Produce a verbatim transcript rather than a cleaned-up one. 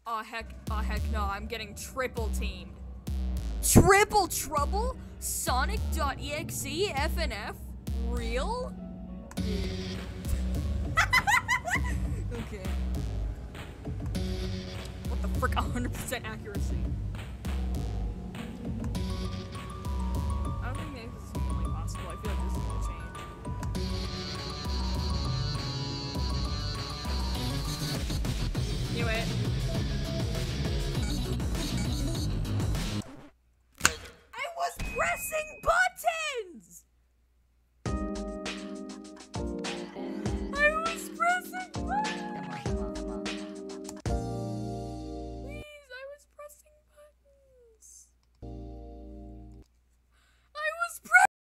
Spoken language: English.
Oh heck, oh heck no, I'm getting triple teamed. Triple trouble? Sonic.exe F N F? Real? Okay. What the frick? one hundred percent accuracy. I don't think this is humanly possible. I feel like this is gonna change. Knew it.